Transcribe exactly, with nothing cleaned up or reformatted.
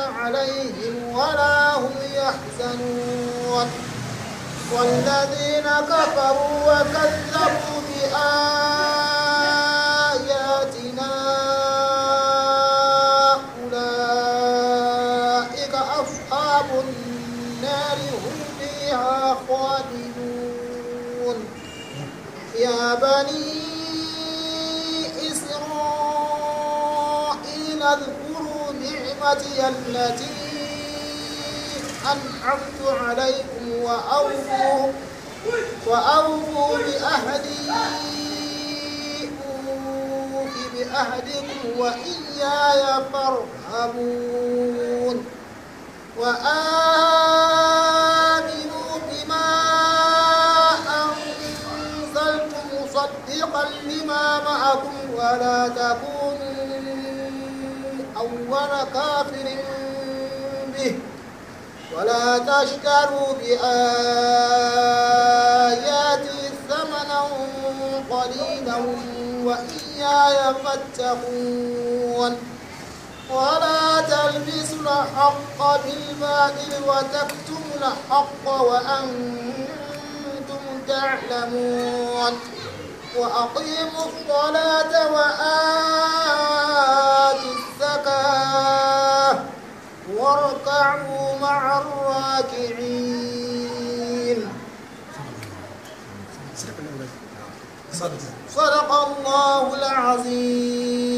عليهم ولا هم يحزنون والذين كفروا وكذبوا بآياتنا أولئك أصحاب النار هم فيها خالدون يا بني إسرائيل اذكروا نعمتي التي أنعمت عليكم وأوفوا وأوفوا بأهدي أوف بأهدكم وإياي فارهبون وآمنوا بما أنزلت مصدقا لما معكم ولا تكونوا أول كافر به ولا تشتروا بآياتي ثمنا قليلا وإياي فاتقون ولا تلبسوا الحق بالباطل وتكتموا الحق وأنتم تعلمون وأقيموا الصلاة وآتوا الزكاة واركعوا مع الراكعين صدق الله العظيم.